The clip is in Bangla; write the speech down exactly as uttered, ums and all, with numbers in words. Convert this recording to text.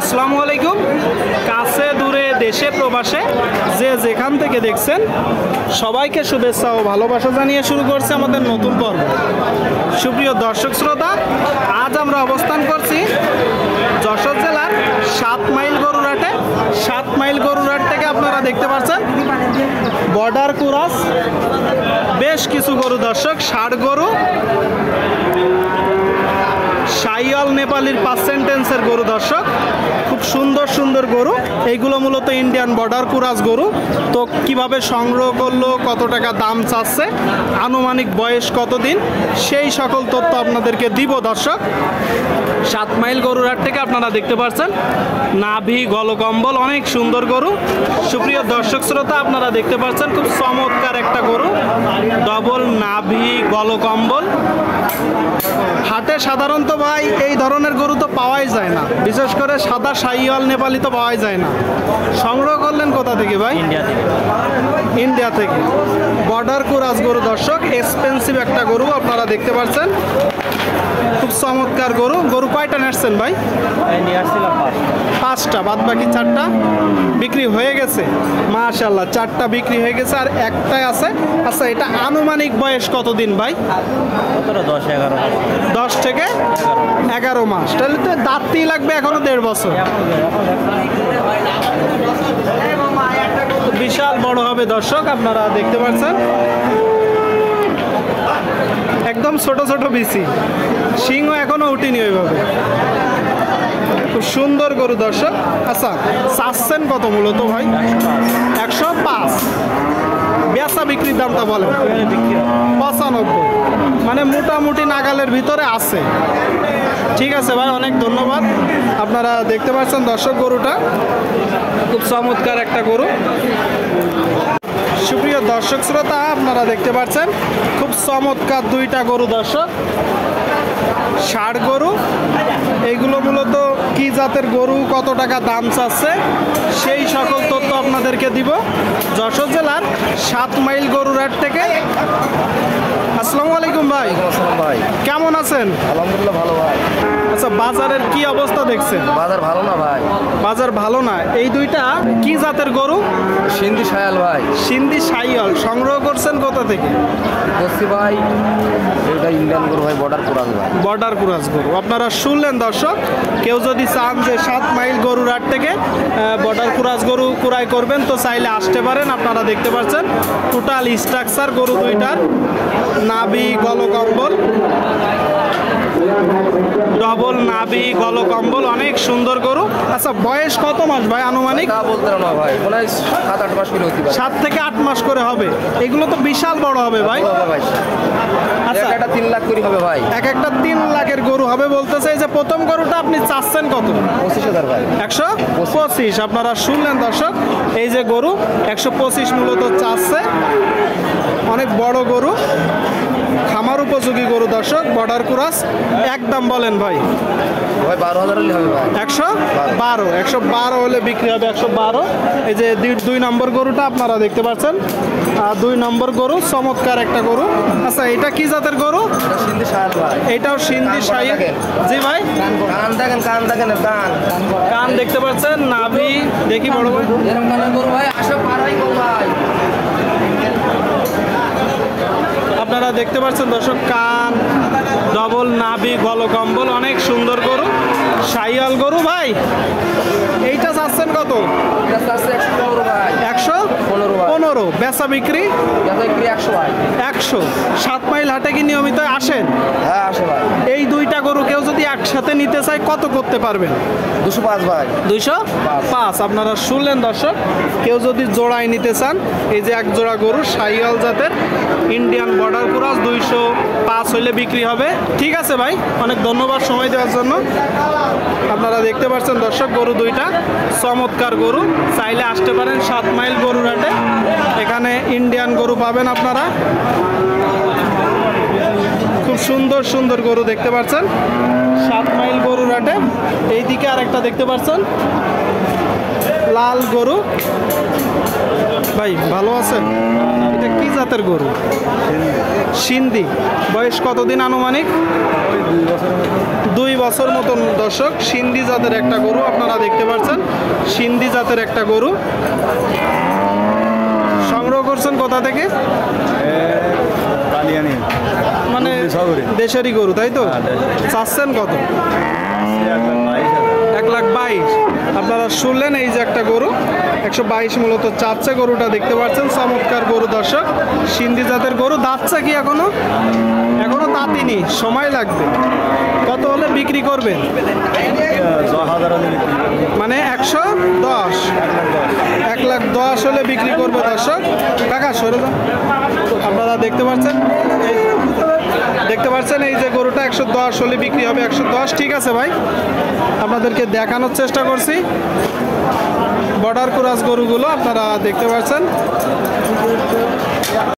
আসসালামু আলাইকুম। কাছে দূরে দেশে প্রবাসে যে যেখান থেকে দেখছেন সবাইকে শুভেচ্ছা ও ভালোবাসা জানিয়ে শুরু করছে আমাদের নতুন পর্ব। সুপ্রিয় দর্শক শ্রোতা, আজ আমরা অবস্থান করছি যশোর জেলার সাত মাইল গরুরহাটে। সাত মাইল গরুরহাট থেকে আপনারা দেখতে পাচ্ছেন বর্ডার ক্রস বেশ কিছু গরু দর্শক, ষাট গরু, শাহিওয়াল নেপালির পার্সেন্টেন্সের গরু দর্শক, খুব সুন্দর সুন্দর গরু। এইগুলো মূলত ইন্ডিয়ান বর্ডার ক্রস গরু। তো কিভাবে সংগ্রহ করলো, কত টাকা দাম চাচ্ছে, আনুমানিক বয়স কতদিন, সেই সকল তথ্য আপনাদেরকে দিব দর্শক। সাত মাইল গরুরহাট থেকে আপনারা দেখতে পাচ্ছেন নাভি গলকম্বল অনেক সুন্দর গরু। সুপ্রিয় দর্শক শ্রোতা, আপনারা দেখতে পাচ্ছেন খুব চমৎকার একটা গরু, ডবল নাভি গলকম্বল। হাটে সাধারণত ভাই এই ধরনের গরু তো পাওয়াই যায় না, বিশেষ করে সাদা শাহিওয়াল নেপালি তো পাওয়াই যায় না। সংগ্রহ করলেন কোথা থেকে ভাই? ইন্ডিয়া থেকে। ইন্ডিয়া থেকে বর্ডার ক্রস গরু দর্শক, এক্সপেন্সিভ একটা গরু আপনারা দেখতে পাচ্ছেন, খুব চমৎকার গরু। গরু কয়টা নেসছেন ভাই? পাঁচটা, বাদ বাকি চারটা বিক্রি হয়ে গেছে। মাশাআল্লাহ, চারটা বিক্রি হয়ে গেছে আর একটাই আছে। আচ্ছা, এটা আনুমানিক বয়স কতদিন ভাই? দশ এগারো দশ থেকে এগারো মাস। তাহলে তো দাঁতই লাগবে এখনো দেড় বছর। বিশাল বড় হবে দর্শক, আপনারা দেখতে পাচ্ছেন একদম ছোট ছোট বিচি, সিংহ এখনো উঠিনি ওইভাবে। খুব সুন্দর গরু দর্শক। আচ্ছা, চাচ্ছেন কত মূলত ভাই? একশো পাঁচ। বেচা বিক্রির দামটা বলেন? পঁচানব্বই, মানে মোটামুটি নাগালের ভিতরে আছে। ঠিক আছে ভাই, অনেক ধন্যবাদ। আপনারা দেখতে পাচ্ছেন দর্শক গরুটা খুব চমৎকার একটা গরু। সুপ্রিয় দর্শক শ্রোতা, আপনারা দেখতে পাচ্ছেন খুব চমৎকার দুইটা গরু দর্শক, ষাট গরু। এইগুলো মূলত কি জাতের গরু, কত টাকা দাম চাচ্ছে, সেই সকল তথ্য আপনাদেরকে দিব যশোর জেলার সাত মাইল গরুরহাট থেকে। আসসালামু আলাইকুম ভাই। ভাই কেমন আছেন? আলহামদুলিল্লাহ ভালো ভাই। আচ্ছা, বাজারের কি অবস্থা দেখছেন? বাজার ভালো না ভাই। বাজার ভালো না। এই দুইটা কি জাতের গরু? সিন্ধি শায়াল ভাই। সিন্ধি শাহিওয়াল। সংগ্রহ করছেন কোথা থেকে? বসছি ভাই, এটা ইন্ডিয়ান গরু ভাই, বর্ডার ক্রস ভাই। বর্ডার ক্রস গরু আপনারা শুনলেন দর্শক। কেউ যদি চান যে সাত মাইল গরুরহাট থেকে বর্ডার ক্রস গরু ক্রয় করবেন তো চাইলে আসতে পারেন। আপনারা দেখতে পাচ্ছেন টোটাল স্ট্রাকচার গরু দুইটার, নাভি গলকম্বল, ডবল নাভি গলকম্বল, অনেক সুন্দর গরু। আচ্ছা, বয়স কত মাস ভাই আনুমানিক? বলতে না ভাই, মনে হয় সাত আট মাস করে হতে পারে। সাত থেকে আট মাস করে হবে। এগুলো তো বিশাল বড় হবে ভাই। আচ্ছা, একটা তিন লাখ করে হবে ভাই। এক একটা তিন লাখের গরু হবে বলতেছে। এই যে প্রথম গরুটা আপনি চাচ্ছেন কত? পঁচিশ হাজার ভাই। একশো পঁচিশ। আপনারা শুনলেন দর্শক, এই যে গরু একশো পঁচিশ মূলত চাচ্ছে। অনেক বড় গরু, খামার উপযোগী গরু দর্শক, বর্ডার ক্রস। একদম বলেন ভাই? ভাই বারো হাজার হলে হবে ভাই। একশো বারো। একশো বারো হলে বিক্রি হবে। একশো বারো। এই যে দুই নম্বর গরুটা আপনারা দেখতে পাচ্ছেন, আর দুই নম্বর গরু চমৎকার একটা গরু। আচ্ছা, এটা কি জাতের গরু? সিন্ধি শায়াল ভাই। এইটাও সিন্ধি শাহিওয়াল। জি ভাই, কান দেখেন, কান দেখেন, কান কান দেখতে পাচ্ছেন, নাভি দেখি বড় ভাই। এরকম কানের গরু ভাই আসো পারাই কম ভাই। আপনারা দেখতে পাচ্ছেন দর্শক, কান, ডবল নাভি গলকম্বল, অনেক সুন্দর গরু, শাহিওয়াল গরু। ভাই এইটা চাচ্ছেন কত? একশো পনেরো। বেচা বিক্রি একশো। সাত মাইল হাটে কি নিয়মিত আসেন? হ্যাঁ আসে ভাই। এই দুইটা গরু কেউ যদি একসাথে নিতে চায় কত করতে পারবেন? দুশো পাঁচ ভাই। দুইশো পাঁচ। আপনারা শুনলেন দর্শক, কেউ যদি জোড়ায় নিতে চান, এই যে এক জোড়া গরু শাহিওয়াল জাতের ইন্ডিয়ান বর্ডার ক্রস, দুইশো পাঁচ হইলে বিক্রি হবে। ঠিক আছে ভাই, অনেক ধন্যবাদ সময় দেওয়ার জন্য। আপনারা দেখতে পাচ্ছেন দর্শক, গরু দুইটা চমৎকার গরু, চাইলে আসতে পারেন সাত মাইল গরুরহাটে। এখানে ইন্ডিয়ান গরু পাবেন আপনারা, খুব সুন্দর সুন্দর গরু দেখতে পাচ্ছেন সাত মাইল গরুরহাটে। এইদিকে আর একটা দেখতে পাচ্ছেন লাল গরু। ভাই ভালো আছেন? এটা কি জাতের গরু? সিন্ধি। বয়স কতদিন আনুমানিক? দুই বছর মতন দর্শক। সিন্ধি জাতের একটা গরু আপনারা দেখতে পাচ্ছেন, সিন্ধি জাতের একটা গরু। সংগ্রহ করছেন কোথা থেকে? মানে দেশেরই গরু তাই তো? চাচ্ছেন কত? এক লাখ বাইশ। আপনারা শুনলেন, এই যে একটা গরু একশো বাইশ মূলত চাচ্ছে। গরুটা দেখতে পাচ্ছেন, চমৎকার গরু দর্শক, সিন্ধি জাতের গরু। দাঁতছে কি এখনো? এখনো দাঁতিনি, সময় লাগবে। কত হলে বিক্রি করবেন? মানে একশো দশ, এক লাখ দশ হলে বিক্রি করবে দর্শক। কাকা সরে যান। আপনারা দেখতে পাচ্ছেন, দেখতে পাচ্ছেন এই যে গরুটা একশো দশ হলে বিক্রি হবে। একশো দশ ঠিক আছে ভাই, আপনাদেরকে দেখানোর চেষ্টা করছি বর্ডার ক্রস গরুগুলো আপনারা দেখতে পাচ্ছেন।